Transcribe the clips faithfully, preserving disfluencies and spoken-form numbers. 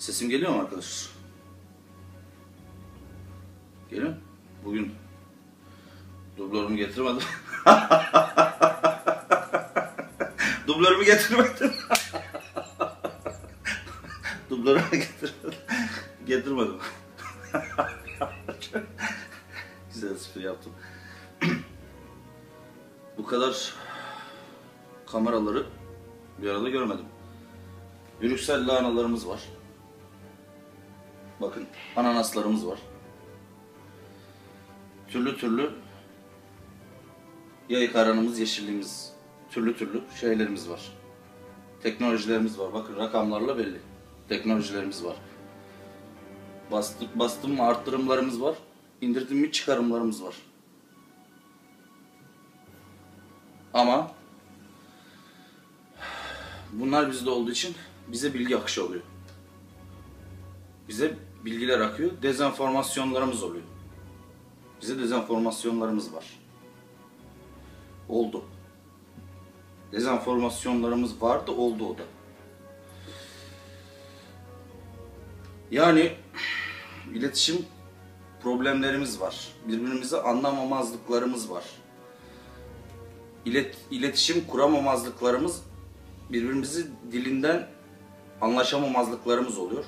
Sesim geliyor mu arkadaşlar? Geliyor mu? Bugün dublörümü getirmedim. Dublörümü getirmedim. Dublörümü getirmedim. Getirmedim. Güzel espri yaptım. Bu kadar kameraları bir arada görmedim. Brüksel lahanalarımız var. Bakın ananaslarımız var. Türlü türlü yayık aranımız, yeşilliğimiz, türlü türlü şeylerimiz var. Teknolojilerimiz var. Bakın rakamlarla belli. Teknolojilerimiz var. Bastım, bastım mı arttırımlarımız var. İndirdim mi çıkarımlarımız var. Ama bunlar bizde olduğu için bize bilgi akışı oluyor. Bize bilgiler akıyor. Dezenformasyonlarımız oluyor. Bize dezenformasyonlarımız var. Oldu. Dezenformasyonlarımız vardı, oldu o da. Yani iletişim problemlerimiz var. Birbirimizi anlamamazlıklarımız var. İlet, iletişim kuramamazlıklarımız, birbirimizi dilinden anlaşamamazlıklarımız oluyor.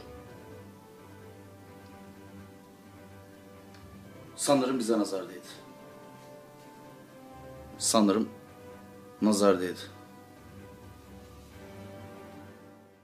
Sanırım bize nazar değdi. Sanırım nazar değdi.